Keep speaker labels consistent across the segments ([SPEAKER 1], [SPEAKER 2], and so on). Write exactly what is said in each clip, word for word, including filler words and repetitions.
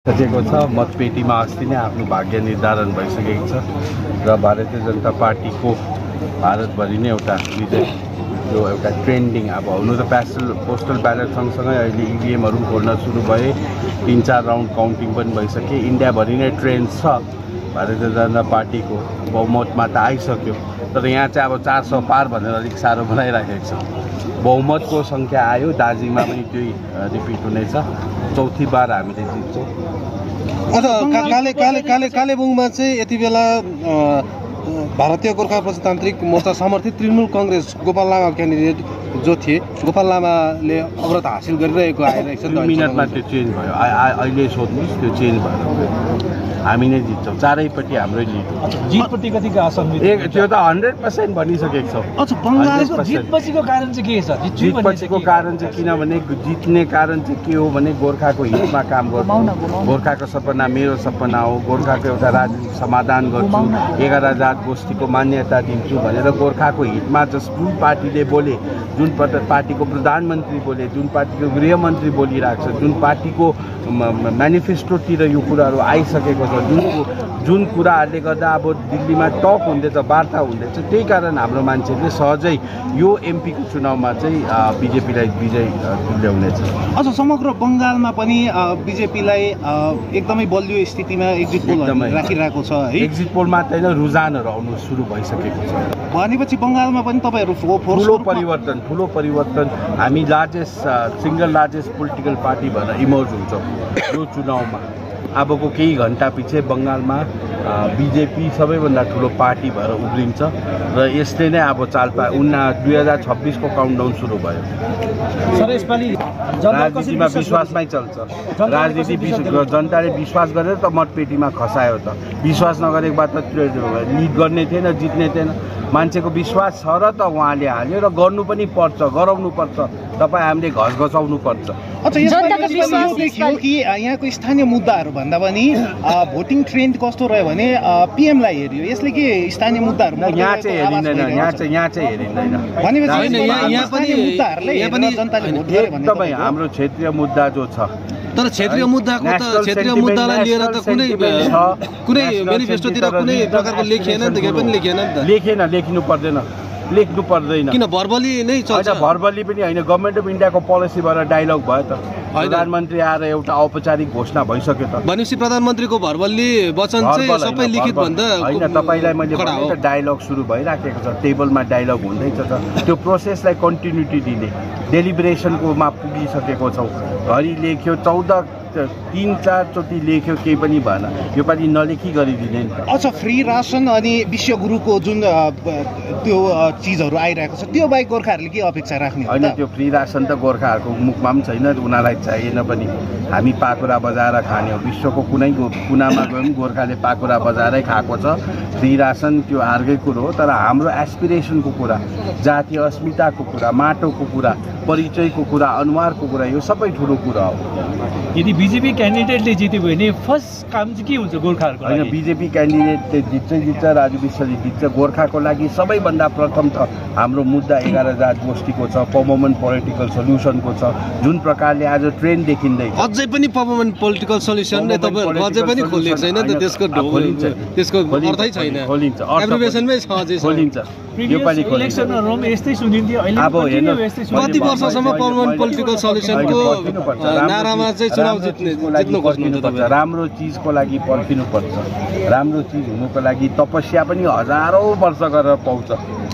[SPEAKER 1] सकेको छ। मतपेटीमा अस्ति नै आफ्नो भाग्य निर्धारण भइसकेको छ र भारतीय जनता पार्टीको भारतभरि नै एउटा विजय यो एउटा ट्रेन्डिङ अब हुनु त पेस्टल पोस्टल ब्यालेट सँगसँगै अहिले इभिएमहरू खोल्न सुरु भए, तिन चार राउन्ड काउन्टिङ पनि भइसके। इन्डियाभरि नै ट्रेन्ड छ भारतीय जनता पार्टीको बहुमतमा त आइसक्यो, तर यहाँ चाहिँ अब चार सौ पार भनेर अलिक साह्रो बनाइराखेको छ। बहुमतको सङ्ख्या आयो, दार्जिलिङमा पनि त्यही रिपिट हुनेछ, चौथी बार हामीले जित्छौँ।
[SPEAKER 2] अझ काले काले काले कालेबुङमा चाहिँ यति बेला भारतीय गोर्खा प्रजातान्त्रिक मोर्चा समर्थित तृणमूल काङ्ग्रेस गोपाल लामा क्यान्डिडेट जो थिए, गोपाल लामाले अवरोध हासिल गरिरहेको आइरहेको छ।
[SPEAKER 1] दुई मिनटमा त्यो चेन्ज भयो, अहिले सोध्नुहोस्, त्यो चेन्ज भयो। हामी नै जित्छौँ, चारैपट्टि हाम्रै लिड हो।
[SPEAKER 3] जितपट्टि कतिको आशा
[SPEAKER 1] त्यो त हन्ड्रेड पर्सेन्ट भनिसकेको छौँ।
[SPEAKER 3] बङ्गालको जितपछिको कारण चाहिँ के छ?
[SPEAKER 1] जितपछिको कारण चाहिँ किनभने जित्ने कारण चाहिँ के हो भने गोर्खाको हितमा काम गर्नु, गोर्खाको सपना मेरो सपना हो, गोर्खाको एउटा राजनीतिक समाधान गर्छु, एघार जात गोष्ठीको मान्यता दिन्छु भनेर गोर्खाको हितमा जस जुन पार्टीले बोले, जुन पार्टीको प्रधानमन्त्री बोले, जुन पार्टीको गृहमन्त्री बोलिरहेको छ, जुन पार्टीको म्यानिफेस्टोतिर यो कुराहरू आइसकेको छ, जुन जुन कुराहरूले गर्दा अब दिल्लीमा टक हुँदैछ, वार्ता हुँदैछ, त्यही कारण हाम्रो मान्छेले सहजै यो एमपीको चुनावमा चाहिँ बिजेपीलाई विजय ल्याउनेछ।
[SPEAKER 2] अझ समग्र बङ्गालमा पनि बिजेपीलाई एकदमै बलियो स्थितिमा एक्जिट पोल राखिरहेको छ है।
[SPEAKER 1] एक्जिट पोल मात्रै होइन, रुझानहरू आउनु सुरु भइसकेको छ।
[SPEAKER 2] भनेपछि बङ्गालमा पनि तपाईँहरू
[SPEAKER 1] ठुलो परिवर्तन ठुलो परिवर्तन हामी largest single largest political party भएर इमर्ज हुन्छौँ यो चुनावमा। अबको केही घन्टा पछि बङ्गालमा बिजेपी सबैभन्दा ठुलो पार्टी भएर उब्रिन्छ र यसले नै अब चाल पा उन्ना दुई हजार छब्बिसको काउन्टडाउन सुरु भयो।
[SPEAKER 3] सर यसपालि
[SPEAKER 1] राजनीतिमा विश्वासमै चल्छ, राजनीति जनताले विश्वास गरेर त मतपेटीमा खसायो त, विश्वास नगरेको बाद त लिड गर्ने थिएन, जित्ने थिएन। मान्छेको विश्वास छ र त उहाँले हाल्यो र गर्नु पनि पर्छ, गराउनु पर्छ, तपाईँ हामीले घस घसाउनु पर्छ।
[SPEAKER 2] अच्छा, यसमा देखियो कि यहाँको स्थानीय मुद्दाहरू भन्दा पनि भोटिङ ट्रेन्ड कस्तो रह्यो भने पिएमलाई हेऱ्यो, यसले के स्थानीय मुद्दाहरू
[SPEAKER 1] यहाँ चाहिँ हेरिँदैन, यहाँ चाहिँ यहाँ चाहिँ हेरिँदैन। एकदमै हाम्रो क्षेत्रीय मुद्दा जो छ,
[SPEAKER 2] तर क्षेत्रीय मुद्दाको त क्षेत्रीय मुद्दालाई लिएर त कुनै कुनै मेनिफेस्टोतिर कुनै प्रकारको लेखिएन नि त, केही पनि लेखिएन नि त।
[SPEAKER 1] लेखेन, लेख्नु पर्दैन, लेख्नु पर्दैन,
[SPEAKER 2] किन भर्बली नै चल्छ।
[SPEAKER 1] भर्बली पनि होइन, गभर्मेन्ट अफ इन्डियाको पोलिसी भएर डायलग भयो त। प्रधानमन्त्री आएर एउटा औपचारिक घोषणा भइसक्यो त।
[SPEAKER 2] भनेपछि प्रधानमन्त्रीको भर्बली वचन चाहिँ सबै लिखित भन्दा
[SPEAKER 1] होइन, तपाईँलाई मैले भने त डायलग सुरु भइराखेको छ, टेबलमा डायलग हुँदैछ त। त्यो प्रोसेसलाई कन्टिन्युटी दिने डेलिब्रेसनकोमा पुगिसकेको छौँ। घरि लेख्यो चौध तीन चारचोटि लेख्यो, केही पनि भएन, योपालि नलेखी गरिदिने नि।
[SPEAKER 2] अच्छा, फ्री रासन अनि विश्वगुरुको जुन त्यो चिजहरू आइरहेको छ, त्यो बाहेक गोर्खाहरूले के अपेक्षा राख्ने?
[SPEAKER 1] होइन, त्यो फ्री रासन त गोर्खाहरूको मुखमा पनि छैन, उनीहरूलाई चाहिएन पनि। हामी पाकुरा बजाएर खाने हो, विश्वको कुनै कुनामा गयो पनि गोर्खाले पाकुरा बजाएरै खाएको छ। फ्री रासन त्यो अर्कै कुरो हो, तर हाम्रो एस्पिरेसनको कुरा, जातीय अस्मिताको कुरा, माटोको कुरा, परिचयको कुरा, अनुहारको कुरा, यो सबै ठुलो कुरा हो।
[SPEAKER 3] यदि बिजेपी क्यान्डिडेटले जित्यो भने फर्स्ट काम चाहिँ के हुन्छ गोर्खाहरूको?
[SPEAKER 1] होइन, बिजेपी क्यान्डिडेटले जित्छै जित्छ, राजु विश्वले जित्छ। गोर्खाको लागि सबैभन्दा प्रथम त हाम्रो मुद्दा एघार जात गोष्ठीको छ, पर्मनेन्ट पोलिटिकल सल्युसनको छ, जुन प्रकारले आज ट्रेन्ड देखिँदैछ।
[SPEAKER 2] अझै पनि पर्मनेन्ट पोलिटिकल सल्युसन नै तपाईहरु अझै पनि खोलिएको छैन त, त्यसको
[SPEAKER 1] खोलिन्छ,
[SPEAKER 2] त्यसको अर्थै छैन,
[SPEAKER 1] खोलिन्छ,
[SPEAKER 2] एब्रिभिएसनमै छ अझै
[SPEAKER 1] खोलिन्छ। यो पालि
[SPEAKER 3] इलेक्सनहरुमा यस्तै सुनिन्थ्यो, अहिले
[SPEAKER 1] अब हेर्नु
[SPEAKER 2] कति वर्षसम्म पर्मनेन्ट पोलिटिकल सल्युसनको नारामा चाहिँ चुनाव जित्ने जित्नु खोज्नुहुन्छ तपाईहरु?
[SPEAKER 1] राम्रो चिजको लागि पर्खिनु पर्छ, राम्रो चिज हुनुको लागि तपस्या पनि हजारौं वर्ष गरेर पाउँछ।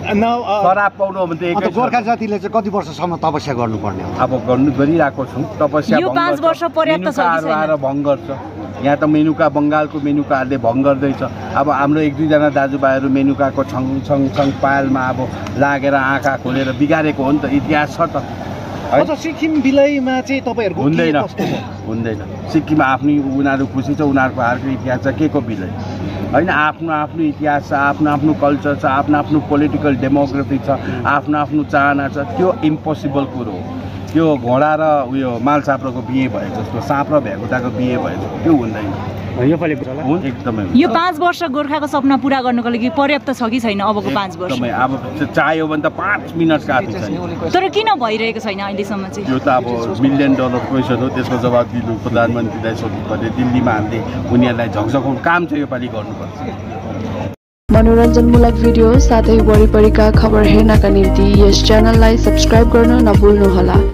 [SPEAKER 1] शराब पाउनु हो भने त एकै
[SPEAKER 4] गोर्खा जातिले चाहिँ कति वर्षसम्म तपस्या गर्नुपर्ने हो?
[SPEAKER 1] अब गर्नु गरिरहेको छौँ तपस्या।
[SPEAKER 5] यो पाँच वर्ष पर्याप्त छ कि छैन?
[SPEAKER 1] आएर भङ्ग गर्छ, यहाँ त मेनुका बङ्गालको मेनुकाहरूले भङ्ग गर्दैछ। अब हाम्रो एक दुईजना दाजुभाइहरू मेनुकाको छङ छङ छङ पायलमा अब लागेर आँखा खोलेर बिगारेको हो नि त, इतिहास छ त।
[SPEAKER 2] अच्छा, सिक्किम विलयमा चाहिँ तपाईँहरूको
[SPEAKER 1] हुँदैन हुँदैन सिक्किम आफ्नै उनीहरू खुसी छ, उनीहरूको हारको इतिहास छ, के को विलय होइन। आफ्नो आफ्नो इतिहास छ, आफ्नो आफ्नो कल्चर छ, आफ्नो आफ्नो पोलिटिकल डेमोग्राफी छ, आफ्नो आफ्नो चाहना छ। त्यो इम्पोसिबल कुरो हो। त्यो घोडा र उयो मालसाप्रोको बिहे भयो जस्तो, साँप र भ्यागुताको बिहे भयो जस्तो त्यो हुँदैन। हुन्छ एकदमै
[SPEAKER 5] यो पाँच वर्ष गोर्खाको सपना पुरा गर्नको लागि पर्याप्त छ कि छैन अबको पाँच वर्ष?
[SPEAKER 1] एकदमै अब चाह्यो भने त पाँच मिनट काफी छैन।
[SPEAKER 5] तर किन भइरहेको छैन अहिलेसम्म चाहिँ?
[SPEAKER 1] यो त अब मिलियन डलर क्वेसन हो, त्यसको जवाब दिनु प्रधानमन्त्रीलाई सोध्नुपर्ने। दिल्लीमा हामीले उनीहरूलाई झकझकाउनु काम चाहिँ योपालि गर्नुपर्छ।
[SPEAKER 6] मनोरञ्जनमूलक भिडियो साथै वरिपरिका खबर हेर्नका निम्ति यस च्यानललाई सब्स्क्राइब गर्न नभुल्नुहोला।